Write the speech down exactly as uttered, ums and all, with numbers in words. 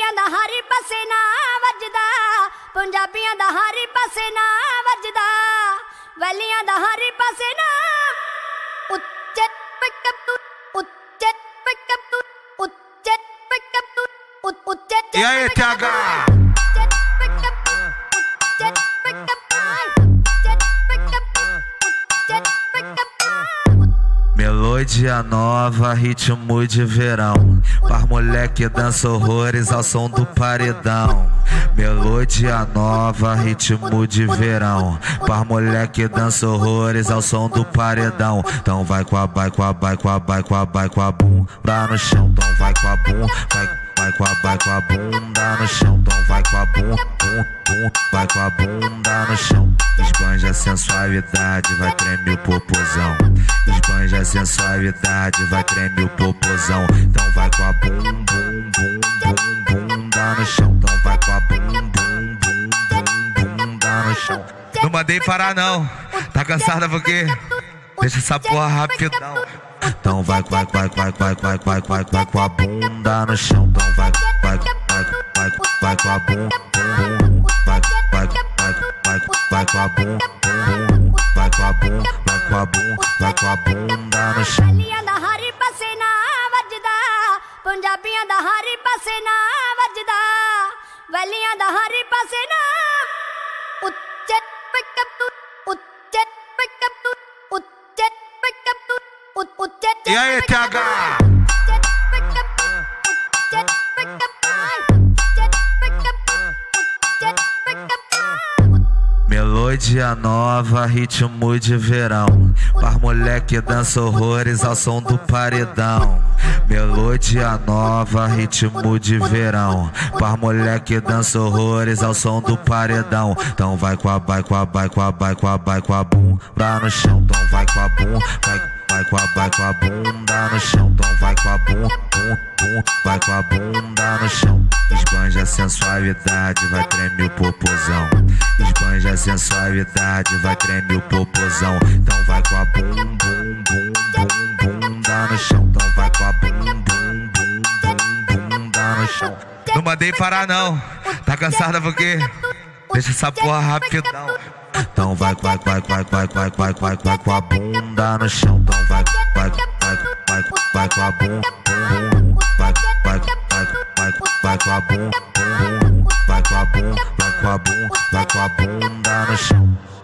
ਵੈਲੀਆਂ ਦਾ ਹਰ ਪਾਸੇ ਨਾ ਵੱਜਦਾ, ਪੰਜਾਬੀਆਂ ਦਾ ਹਰ ਪਾਸੇ ਨਾ ਵੱਜਦਾ, ਵੈਲੀਆਂ ਦਾ ਹਰ ਪਾਸੇ ਨਾ ਉੱਚੇ ਪਿਕਅਪ ਉੱਚੇ ਪਿਕਅਪ ਉੱਚੇ ਪਿਕਅਪ ਉੱਚੇ। E aí, T H? Melodia nova, ritmo de verão, pras moleque dança horrores ao som do paredão. Melodia nova, ritmo de verão, pras moleque dança horrores ao som do paredão. Então vai com a vai com a vai com a vai com a vai com a bunda no chão, então vai com a bum, vai vai com a vai com a bunda no chão, então vai com a bum, bum, bum, vai com a bunda no chão. Esbanja a sensualidade, vai tremer o popozão. Esbanja a sensualidade, vai tremer o popozão. Então vai com a bum, bum, bum, bum, bunda no chão. Então vai com a bum, bum, bum, bum, bunda no chão. Não mandei parar não, tá cansada porque deixa essa porra rapidão. Então vai, vai, vai, vai, vai, vai, vai, vai, vai com a bunda no chão. Então vai, vai, vai, vai, vai com a bum, bum, bum, vai, vai, vai, vai, vai com a bum, bum, vai com a bum, vai com a bum, vai com a bunda no chão. ਵੈਲੀਆਂ ਦਾ ਹਰ ਪਾਸੇ ਨਾ ਵੱਜਦਾ, ਪੰਜਾਬੀਆਂ ਦਾ ਹਰ ਪਾਸੇ ਨਾ ਵੱਜਦਾ, ਵੈਲੀਆਂ ਦਾ ਹਰ ਪਾਸੇ ਨਾ ਉੱਚੇ ਪਿਕਅਪ ਉੱਚੇ ਪਿਕਅਪ ਉੱਚੇ ਪਿਕਅਪ ਉੱਚੇ। E aí, T H? Melodia nova, ritmo de verão, pras moleque dança horrores ao som do paredão. Melodia nova, ritmo de verão, pras moleque dança horrores ao som do paredão. Então vai com a vai com a vai com a vai com a vai com a bunda no chão, então vai com a bum, vai vai com a vai com a bunda no chão, então vai com a bum, bum, bum, vai com a bunda no chão. Esbanja a sensualidade, vai tremer o popozão. Esbanja a sensualidade, vai tremer o popozão. Então vai com a bum, bum, bum, bum, bunda no chão. Então vai com a bum, bum, bum, bum, bunda no chão. Não mandei parar não, tá cansada porque deixa essa porra rapidão. Então vai, vai, vai, vai, vai, vai, vai, vai, vai com a bunda no chão. Então vai, vai, vai, vai, vai com a bum, bum, vai, vai, vai, vai, vai com a bum, bum, vai com a bum, vai com a bum, vai com a bunda no chão.